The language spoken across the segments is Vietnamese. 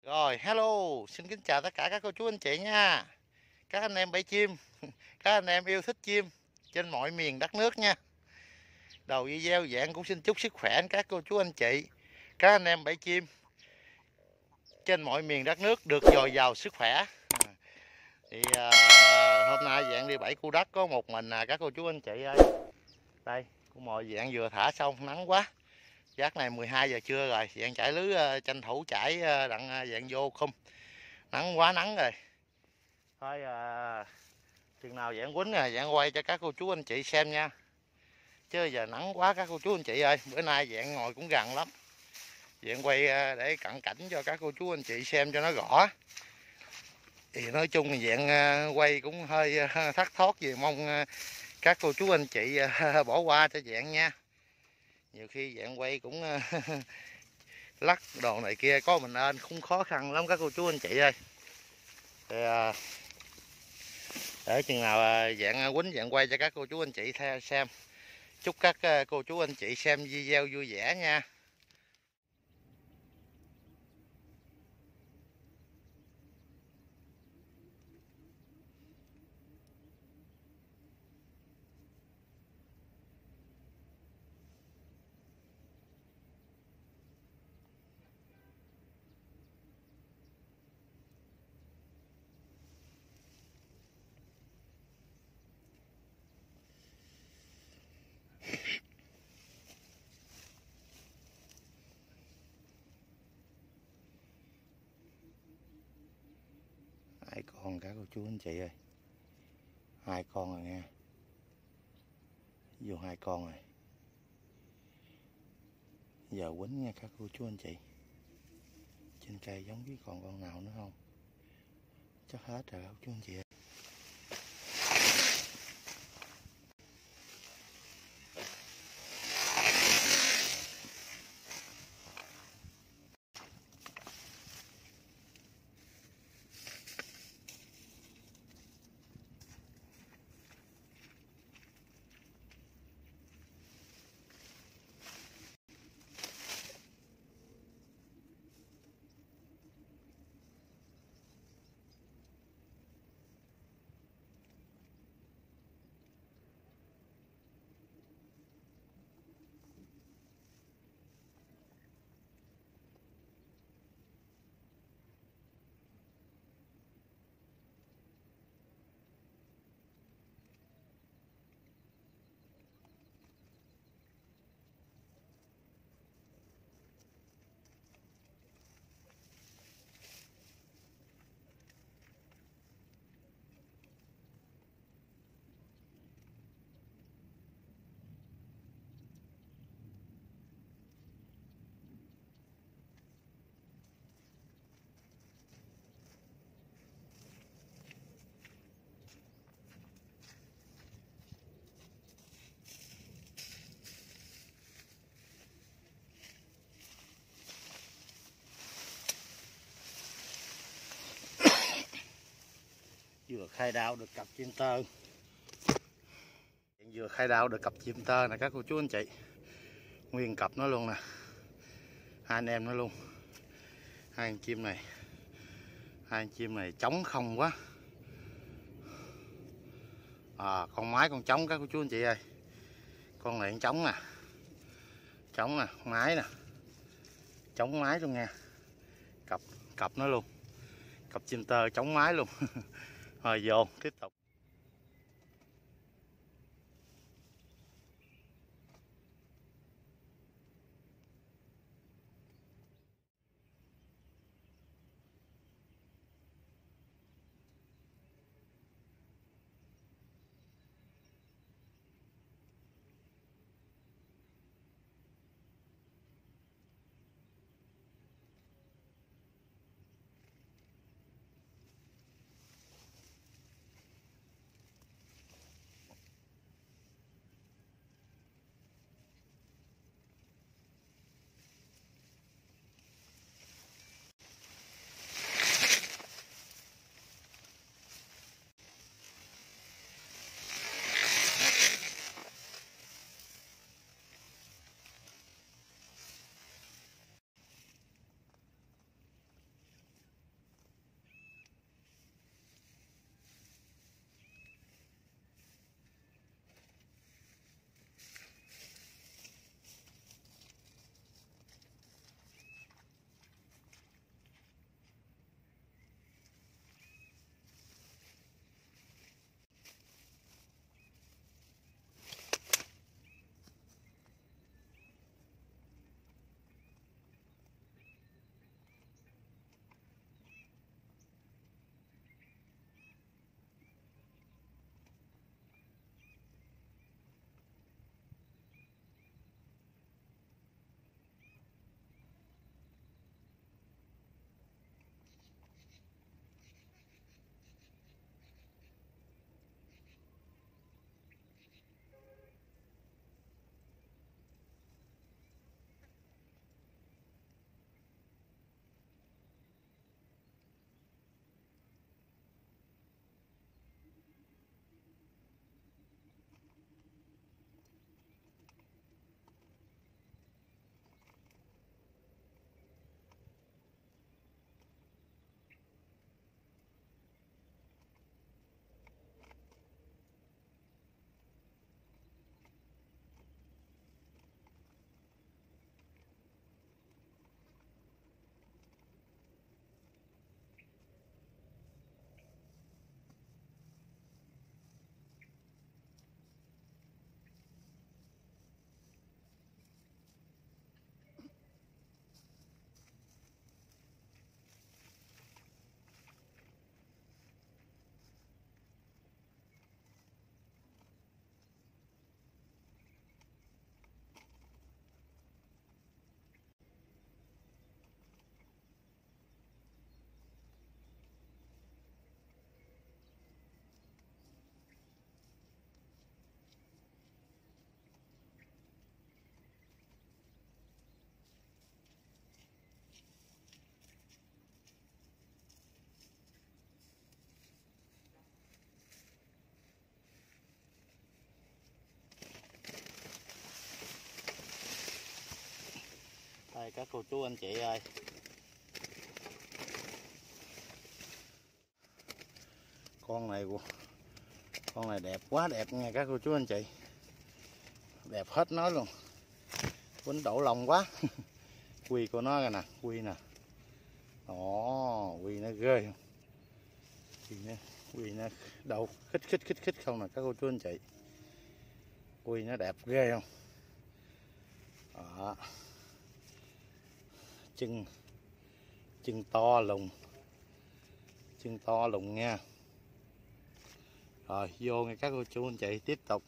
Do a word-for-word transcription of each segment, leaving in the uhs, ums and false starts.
Rồi, hello, xin kính chào tất cả các cô chú anh chị nha. Các anh em bẫy chim, các anh em yêu thích chim trên mọi miền đất nước nha. Đầu video dạng cũng xin chúc sức khỏe các cô chú anh chị, các anh em bẫy chim trên mọi miền đất nước được dồi dào sức khỏe. Thì à, hôm nay dạng đi bẫy cu đất có một mình à, các cô chú anh chị ơi. Đây, con mồi dạng vừa thả xong, nắng quá. Giấc này mười hai giờ trưa rồi, dạng chải lưới uh, tranh thủ chải uh, đặng uh, dạng vô khung. Nắng quá nắng rồi. Thôi à, chừng nào dạng quýnh à, dạng quay cho các cô chú anh chị xem nha. Chứ giờ nắng quá các cô chú anh chị ơi, bữa nay dạng ngồi cũng gần lắm. Dạng quay à, để cận cảnh cho các cô chú anh chị xem cho nó rõ. Thì nói chung là dạng à, quay cũng hơi à, thất thoát gì, mong à, các cô chú anh chị à, bỏ qua cho dạng nha. Nhiều khi dạng quay cũng à, lắc đồ này kia, có mình ơn cũng khó khăn lắm các cô chú anh chị ơi. Thì, à, để chừng nào à, dạng quýnh dạng quay cho các cô chú anh chị theo xem. Chúc các cô chú anh chị xem video vui vẻ nha. Hai con các cô chú anh chị ơi, hai con rồi nha, vô hai con rồi. Giờ quýnh nha các cô chú anh chị. Trên cây giống biết còn con nào nữa không? Chắc hết rồi các cô chú anh chị ơi. Vừa khai đao được cặp chim tơ, vừa khai đao được cặp chim tơ nè các cô chú anh chị, nguyên cặp nó luôn nè, hai anh em nó luôn. Hai con chim này, hai con chim này trống không quá. À, con mái con trống các cô chú anh chị ơi, con này con trống nè, trống nè, mái nè, trống mái luôn nha, cặp cặp nó luôn, cặp chim tơ trống mái luôn. Rồi vô tiếp tục. Đây các cô chú anh chị ơi, con này con này đẹp quá đẹp nha các cô chú anh chị, đẹp hết nói luôn, quýnh đổ lòng quá. Quy của nó rồi nè, quy nè, ồ quy nó ghê không, quy nó, quy nó đâu khích khích khích khích không nè các cô chú anh chị, quy nó đẹp ghê không. Đó. chân chân to lùng, chân to lùng nha. Rồi vô nghe các cô chú anh chị tiếp tục.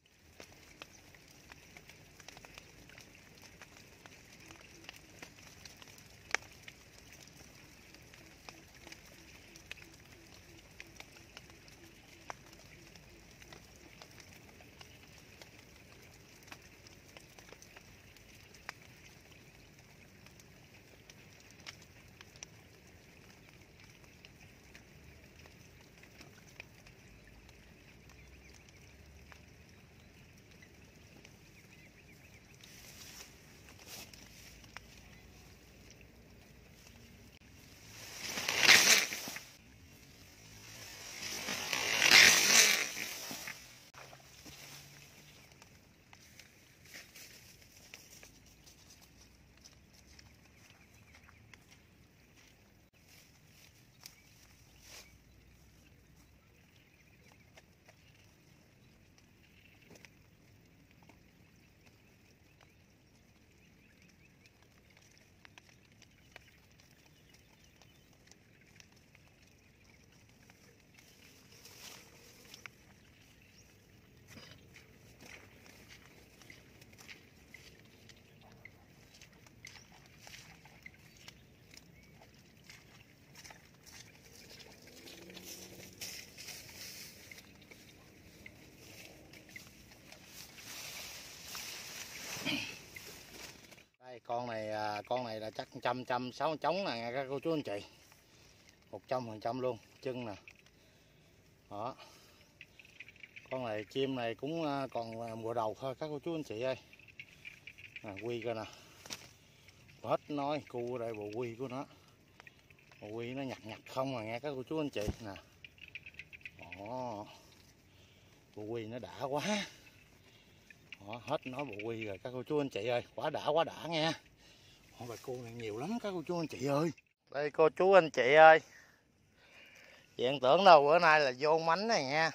Đây, con này con này là chắc trăm trăm sáu trống nè các cô chú anh chị, một trăm phần trăm luôn, chân nè. Đó, con này chim này cũng còn mùa đầu thôi các cô chú anh chị ơi. Nè, quy coi nè, hết nói cu đây bộ quy của nó, bộ quy nó nhặt nhặt không à nghe các cô chú anh chị nè. Đó, bộ quy nó đã quá. Đó, hết nói bộ quy rồi các cô chú anh chị ơi, quá đã quá đã nghe. Con bà cu này nhiều lắm các cô chú anh chị ơi. Đây cô chú anh chị ơi, dạng tưởng đâu bữa nay là vô mánh này nha,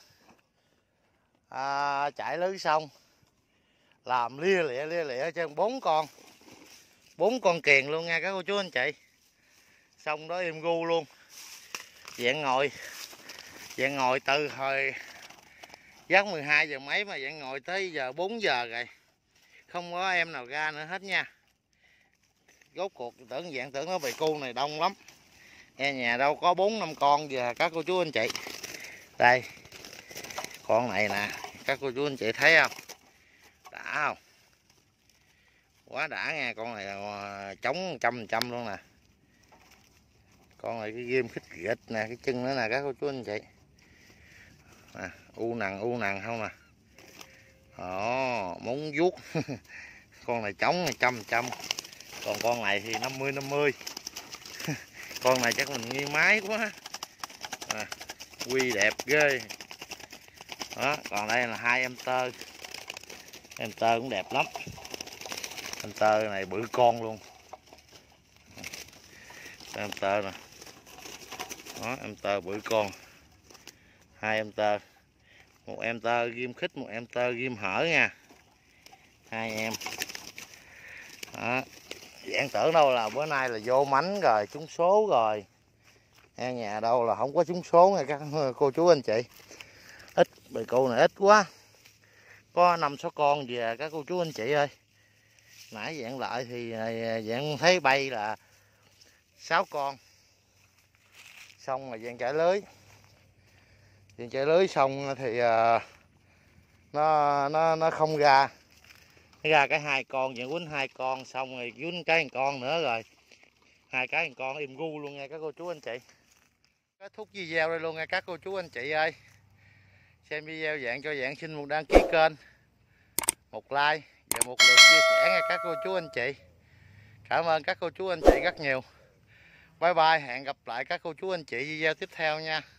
à, chạy lưới xong làm lia lịa lia lịa trên bốn con bốn con kiền luôn nha các cô chú anh chị. Xong đó im gu luôn, dạng ngồi dạng ngồi từ hồi giấc mười hai giờ mấy mà dạng ngồi tới giờ bốn giờ rồi, không có em nào ra nữa hết nha. Rốt cuộc tưởng dạng tưởng nó bầy cu này đông lắm, nghe nhà đâu có bốn năm con giờ các cô chú anh chị. Đây con này nè các cô chú anh chị thấy không, đã không, quá đã nghe. Con này là trống trăm trăm luôn nè, con này cái ghim khích ghịch nè, cái chân nữa nè các cô chú anh chị à, u nằng u nằng không nè. Đó, muốn vuốt. Con này trống này trăm trăm, còn con này thì năm mươi năm mươi. Con này chắc mình nghi máy quá à, quy đẹp ghê. Đó, còn đây là hai em tơ, em tơ cũng đẹp lắm, em tơ này bự con luôn, em tơ nè. Đó, em tơ bự con, hai em tơ, một em tơ ghim khích, một em tơ ghim hở nha, hai em. Đó, dạng tưởng đâu là bữa nay là vô mánh rồi, trúng số rồi, nghe nhà đâu là không có trúng số nha các cô chú anh chị. Ít, bầy cô này ít quá, có năm sáu con về các cô chú anh chị ơi. Nãy dạng lại thì dạng thấy bay là sáu con, xong rồi dạng chạy lưới, dạng chạy lưới xong thì nó nó nó không ra, nó ra cái hai con, dạng quýnh hai con, xong rồi quýnh cái con nữa rồi hai cái con im gu luôn nha các cô chú anh chị. Kết thúc video đây luôn nha các cô chú anh chị ơi. Xem video dạng cho dạng xin một đăng ký kênh, một like và một lượt chia sẻ nha các cô chú anh chị. Cảm ơn các cô chú anh chị rất nhiều. Bye bye, hẹn gặp lại các cô chú anh chị video tiếp theo nha.